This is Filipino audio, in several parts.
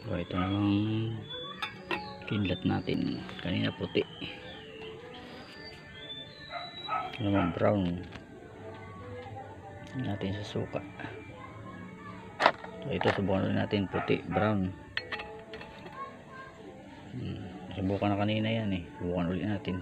So ito namang kidlat natin, kanina puti, ito naman brown natin sa suka. So ito subukan ulit natin, puti, brown. Subukan na kanina yan eh, subukan ulit natin.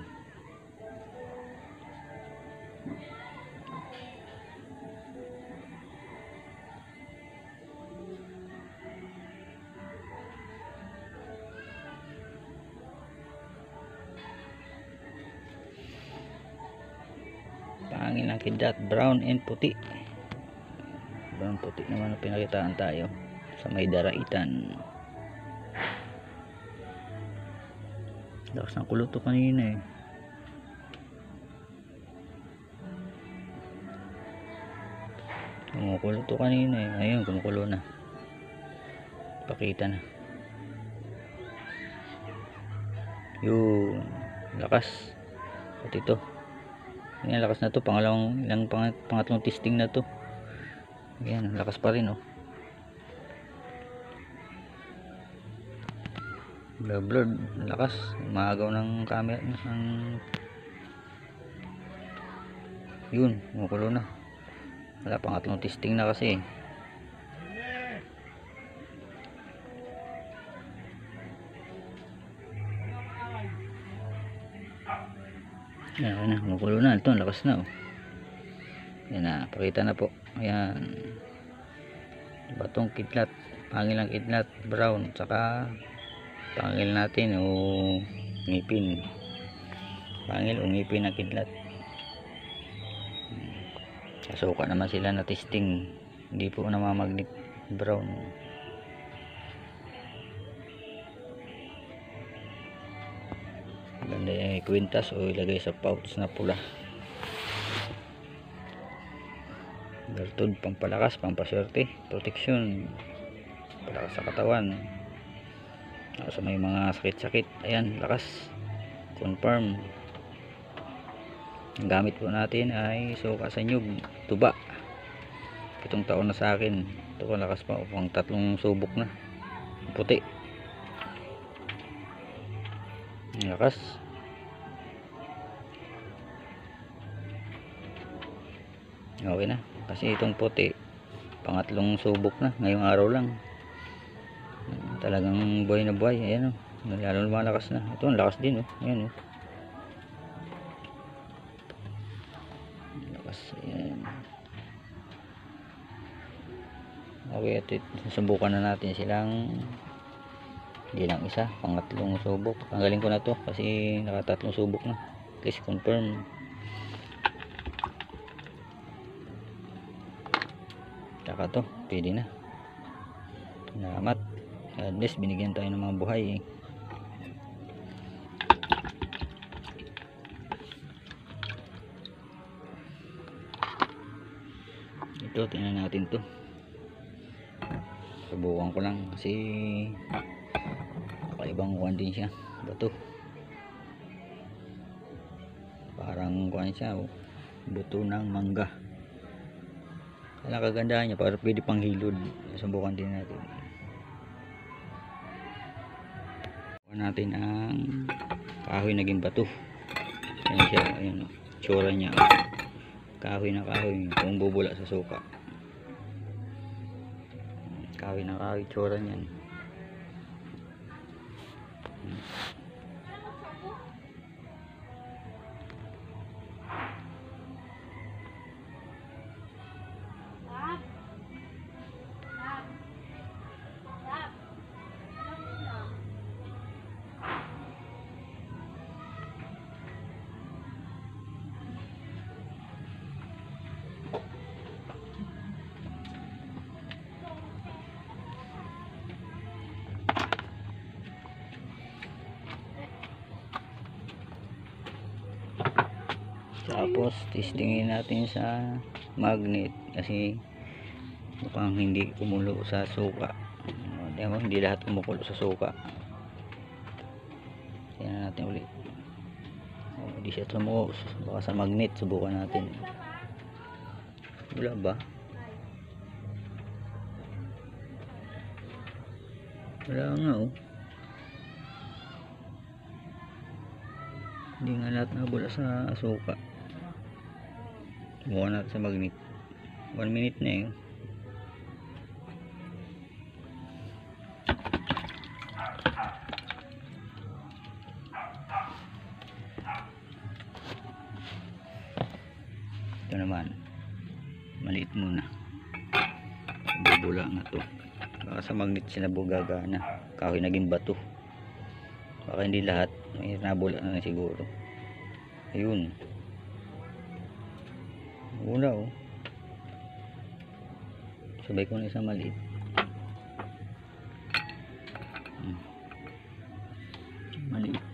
Pangin ang kidlat, brown and puti. Brown puti naman ang pinakitaan tayo sa may daraitan. Lakas ng kulot to kanina eh. Kumukulo to kanina eh. Ayun, kumukulo na. Pakita na. Yun, lakas. Pati ito. Yan, lakas na to. Pangatlong testing na to. Yan, lakas pa rin oh. Blurred, lakas. Maagaw ng camera ng... Yun, kumukulo na. Wala, pangatlong testing na kasi. Yan na, kumukulo na. Ito, lakas na oh. Yan na, pakita na po. Ayan, batong kidlat, pangil ang kidlat, brown, saka pangil natin o ngipin, pangil o ngipin ang kidlat. Kasuka naman sila na testing, hindi po namamagnet, brown. Ganda yung kwintas o ilagay sa pouch na pula. Bertud, pampalakas, pampaswerte, protection, palakas sa katawan, sa may mga sakit-sakit. Ayan, lakas, confirm. Ang gamit po natin ay suka sa nyug, tuba. 7 taon na sa akin. Ito ko lakas pa, pang 3 subok na, puti, lakas. Okay na, kasi itong puti pangatlong subok na ngayong araw lang. Talagang buhay na buhay. Ayan o, lalo lumalakas na. Ito ang lakas din o. Ayan o, lakas. Ayan. Okay, at subukan na natin silang hindi lang isa, pangatlong subok. Tanggalin ko na to kasi nakatatlong subok na. Please confirm. Saka to, pwede na. Salamat. At least binigyan tayo ng mga buhay eh. Ito, tingnan natin to. Subukan ko lang kasi kakaibang kuwan din siya. Bato. Parang kuwan siya oh. Buto ng mangga. Ang kagandahan niya, para pwede pang hilod. Subukan din natin. Subukan natin ang kahoy naging bato. Ayan siya, ayan, tsura niya. Kahoy na kahoy, kung bubula sa suka. Kahoy na kahoy, tsura niyan. Tapos testingin natin sa magnet kasi mukhang hindi kumulo sa suka. Hindi lahat kumukulo sa suka. Tingnan natin ulit. Hindi siya tumuo. Baka sa magnet, subukan natin. Wala ba? Wala nga oh. Hindi nga lahat nabula sa suka. Buka natin sa magnet. 1 minute na eh. Ito naman maliit muna, bubula nga to. Baka sa magnet sinabugaga na kahoy naging bato, baka hindi lahat, may nabula na siguro. Ayun, wala oh. Sabay ko na isang maliit. Maliit.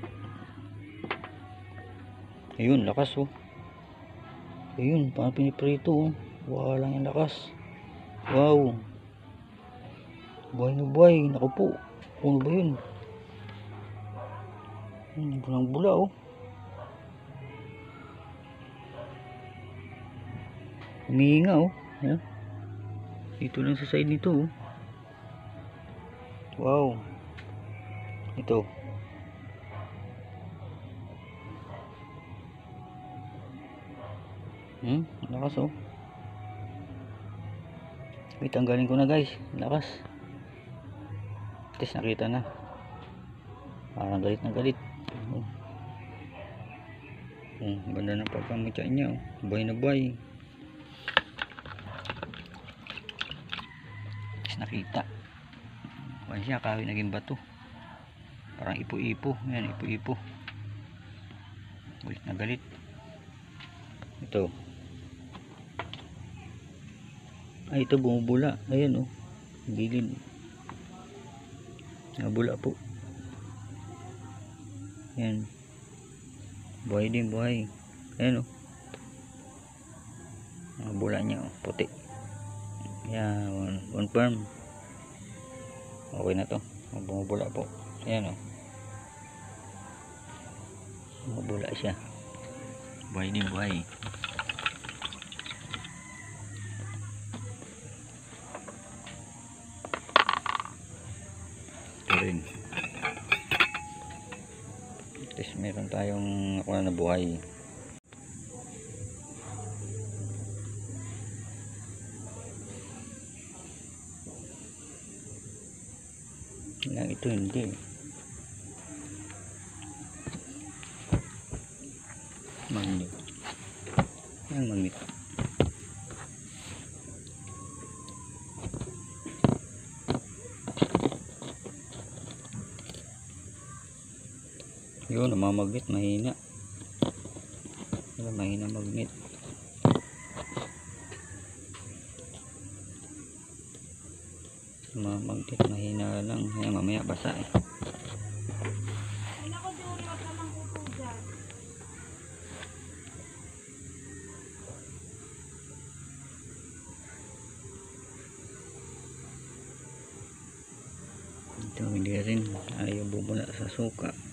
Ayun, lakas oh. Ayun, parang piniprito oh. Wala lang yung lakas. Wow. Buhay na buhay. Naku po. Ano ba yun? Bulang bula oh. Humihinga oh. Ayan. Dito lang sa side nito oh. Wow. Ito. Lakas oh. Wait, tanggalin ko na guys. Lakas. Test, nakita na. Parang galit na galit. Ganda ng pagkamutya niya oh. Buhay na buhay. Test, nakita. Buhay siya, kahoy naging bato. Parang ipo-ipo. Ayan, ipo-ipo. Galit na galit. Ito. Ay, ito bumubula. Ayan oh. Gilid. Nabula po. Ayan. Buhay din, buhay. Ayan oh. Nabula niya oh. Puti. Ayan. Confirm. Okay na to. Bumubula po. Ayan oh. Bumubula siya. Buhay din, buhay. Rin. Tapos meron tayong nakuha na buhay. Lang ito hindi. Magnet. Yang magnet. Yun, namamagnet, mahina. Mahina magnet. Namamagnet, mahina lang. Ayan, mamaya basa eh. Ito, hindi rin. Ayaw bumula sa suka.